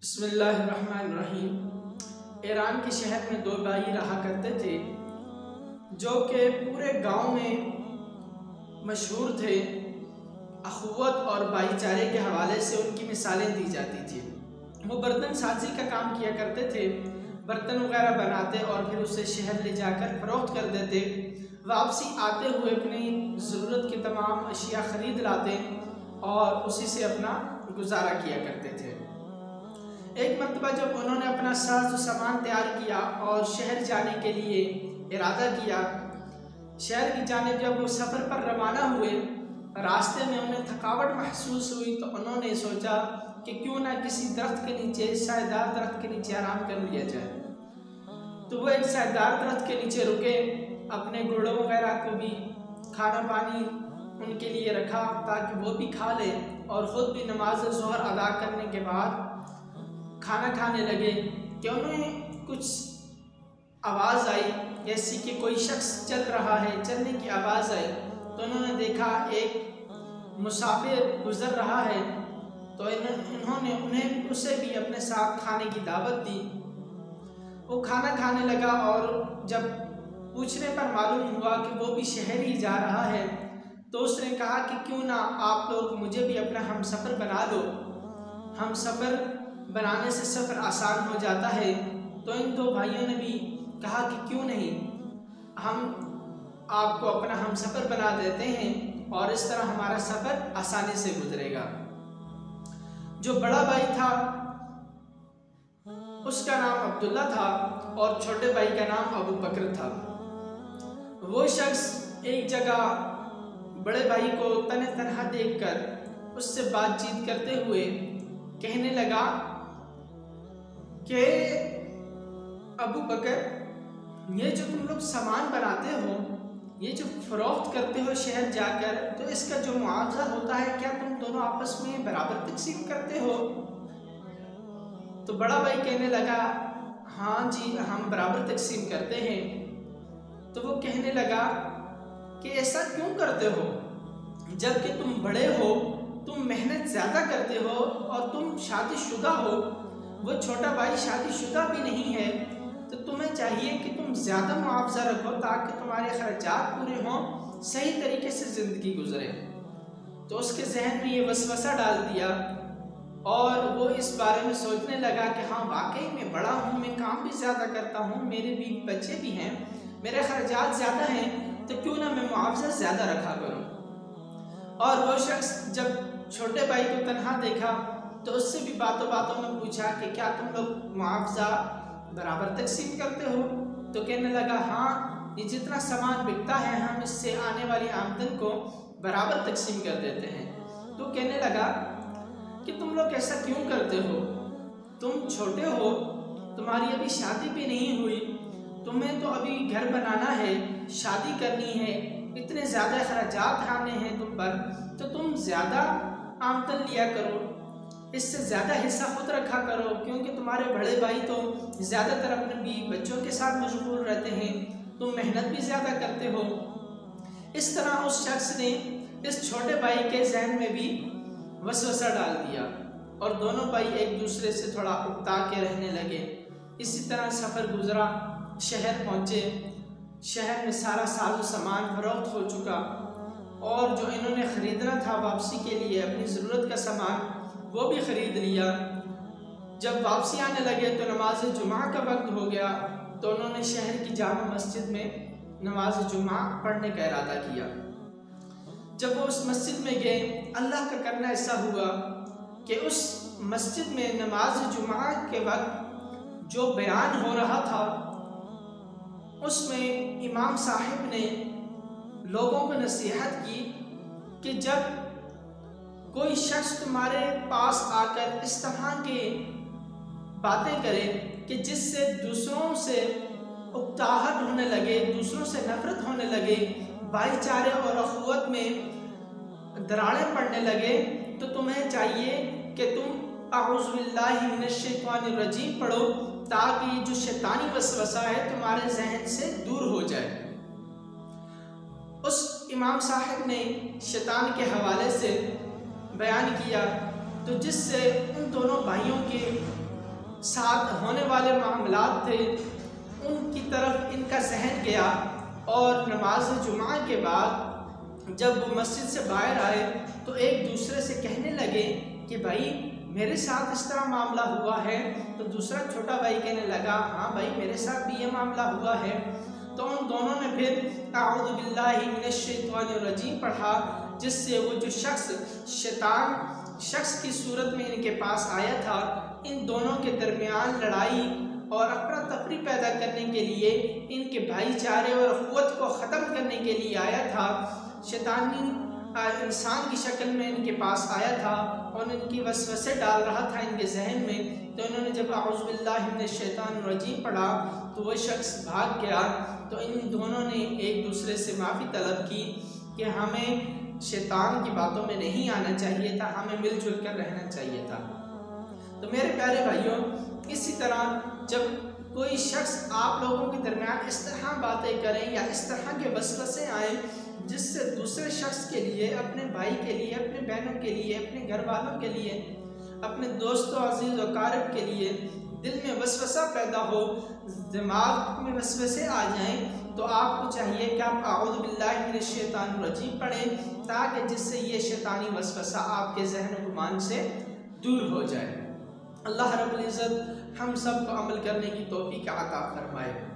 बिस्मिल्लाहिर्रहमानिर्रहीम। ईरान के शहर में दो भाई रहा करते थे जो कि पूरे गांव में मशहूर थे। अखुवत और भाईचारे के हवाले से उनकी मिसालें दी जाती थी। वो बर्तन साजी का काम किया करते थे, बर्तन वगैरह बनाते और फिर उसे शहर ले जाकर फरोख्त कर देते। वापसी आते हुए अपनी ज़रूरत की तमाम अशिया ख़रीद लाते और उसी से अपना गुजारा किया करते थे। एक मरतबा जब उन्होंने अपना साज सामान तैयार किया और शहर जाने के लिए इरादा किया, शहर की जानिब जब वो सफ़र पर रवाना हुए, रास्ते में उन्हें थकावट महसूस हुई तो उन्होंने सोचा कि क्यों ना किसी दरख्त के नीचे, सायेदार दरख्त के नीचे आराम कर लिया जाए। तो वो एक सायेदार दरख्त के नीचे रुके, अपने घोड़ों वगैरह को भी खाना पानी उनके लिए रखा ताकि वो भी खा ले और ख़ुद भी नमाज ज़ोहर अदा करने के बाद खाना खाने लगे कि उन्हें कुछ आवाज़ आई जैसी कि कोई शख्स चल रहा है, चलने की आवाज़ आई। तो उन्होंने देखा एक मुसाफिर गुज़र रहा है, तो उन्होंने उन्हें उसे भी अपने साथ खाने की दावत दी। वो खाना खाने लगा और जब पूछने पर मालूम हुआ कि वो भी शहर ही जा रहा है, तो उसने कहा कि क्यों ना आप लोग मुझे भी अपना हमसफ़र बना लो। हमसफ़र बनाने से सफ़र आसान हो जाता है। तो इन दो भाइयों ने भी कहा कि क्यों नहीं, हम आपको अपना हमसफ़र बना देते हैं और इस तरह हमारा सफ़र आसानी से गुजरेगा। जो बड़ा भाई था उसका नाम अब्दुल्ला था और छोटे भाई का नाम अबू बकर था। वो शख्स एक जगह बड़े भाई को तने तनहा देखकर उससे बातचीत करते हुए कहने लगा कि अबू बकर, ये जो तुम लोग सामान बनाते हो, ये जो फरोख्त करते हो शहर जाकर, तो इसका जो मुआवजा होता है क्या तुम दोनों आपस में बराबर तकसीम करते हो? तो बड़ा भाई कहने लगा, हाँ जी, हम बराबर तकसीम करते हैं। तो वो कहने लगा कि ऐसा क्यों करते हो, जबकि तुम बड़े हो, तुम मेहनत ज़्यादा करते हो और तुम शादीशुदा हो। वो छोटा भाई शादीशुदा भी नहीं है, तो तुम्हें चाहिए कि तुम ज़्यादा मुआवजा रखो ताकि तुम्हारे खर्चात पूरे हों, सही तरीके से ज़िंदगी गुजरे। तो उसके जहन में ये वसवसा डाल दिया और वो इस बारे में सोचने लगा कि हाँ, वाकई में बड़ा हूँ, मैं काम भी ज़्यादा करता हूँ, मेरे भी बच्चे भी हैं, मेरे खर्चात ज़्यादा हैं, तो क्यों ना मैं मुआवजा ज़्यादा रखा करूँ। और वो शख्स जब छोटे भाई को तन्हा देखा तो उससे भी बातों बातों में पूछा कि क्या तुम लोग मुआवजा बराबर तकसीम करते हो? तो कहने लगा, हाँ, ये जितना सामान बिकता है हम इससे आने वाली आमदन को बराबर तकसीम कर देते हैं। तो कहने लगा कि तुम लोग ऐसा क्यों करते हो? तुम छोटे हो, तुम्हारी अभी शादी भी नहीं हुई, तुम्हें तो अभी घर बनाना है, शादी करनी है, इतने ज़्यादा खर्चात आने हैं तुम पर, तो तुम ज़्यादा आमदन लिया करो, इससे ज़्यादा हिस्सा खुद रखा करो, क्योंकि तुम्हारे बड़े भाई तो ज़्यादातर अपने बीवी बच्चों के साथ मशगूल रहते हैं, तुम मेहनत भी ज़्यादा करते हो। इस तरह उस शख्स ने इस छोटे भाई के जहन में भी वसवसा डाल दिया और दोनों भाई एक दूसरे से थोड़ा उकता के रहने लगे। इसी तरह सफ़र गुजरा, शहर पहुँचे। शहर में सारा साजो सामान फरोख्त हो चुका और जो इन्होंने ख़रीदना था वापसी के लिए अपनी ज़रूरत का सामान, वो भी ख़रीद लिया। जब वापसी आने लगे तो नमाज जुमा का वक्त हो गया, तो उन्होंने शहर की जामा मस्जिद में नमाज जुमा पढ़ने का इरादा किया। जब वो उस मस्जिद में गए, अल्लाह का करना ऐसा हुआ कि उस मस्जिद में नमाज जुमा के वक्त जो बयान हो रहा था उसमें इमाम साहिब ने लोगों को नसीहत की कि जब कोई शख्स तुम्हारे पास आकर इस तरह के बातें करे कि जिससे दूसरों से उकताहट होने लगे, दूसरों से नफरत होने लगे, भाईचारे और अखुवत में दरारें पड़ने लगे, तो तुम्हें चाहिए कि तुम अऊज़ु बिल्लाहि मिनश शैतानिर रजीम पढ़ो ताकि जो शैतानी वसवसा है तुम्हारे जहन से दूर हो जाए। उस इमाम साहब ने शैतान के हवाले से बयान किया, तो जिससे उन दोनों भाइयों के साथ होने वाले मामलात थे उनकी तरफ इनका जहन गया, और नमाज जुमा के बाद जब वो मस्जिद से बाहर आए तो एक दूसरे से कहने लगे कि भाई मेरे साथ इस तरह मामला हुआ है। तो दूसरा छोटा भाई कहने लगा हाँ भाई मेरे साथ भी ये मामला हुआ है। तो उन दोनों ने फिर अऊज़ु बिल्लाहि मिनश शैतानिर रजीम पढ़ा, जिससे वो जो शैतान शख्स की सूरत में इनके पास आया था, इन दोनों के दरमियान लड़ाई और अफरा तफरी पैदा करने के लिए, इनके भाईचारे और अखुवत को ख़त्म करने के लिए आया था। शैतानी इंसान की शक्ल में इनके पास आया था और इनकी वसवसे डाल रहा था इनके जहन में। तो इन्होंने जब अऊज़ु बिल्लाहि मिनश शैतानिर रजीम पढ़ा तो वह शख्स भाग गया। तो इन दोनों ने एक दूसरे से माफ़ी तलब की कि हमें शैतान की बातों में नहीं आना चाहिए था, हमें मिलजुल कर रहना चाहिए था। तो मेरे प्यारे भाइयों, इसी तरह जब कोई शख्स आप लोगों के दरमियान इस तरह बातें करें या इस तरह के वसवसे आए जिससे दूसरे शख्स के लिए, अपने भाई के लिए, अपने बहनों के लिए, अपने घर वालों के लिए, अपने दोस्तों अजीज़ और कारब के लिए दिल में वसवसा पैदा हो, दिमाग में वसवसे आ जाएं, तो आपको चाहिए कि आप अऊज़ु बिल्लाहि मिनश शैतानिर रजीम पढ़ें, ताकि जिससे ये शैतानी वसवसा आपके जहन गुमान से दूर हो जाए। अल्लाह रब्बुल इज़्ज़त हम सब को अमल करने की तौफीक अता फरमाए।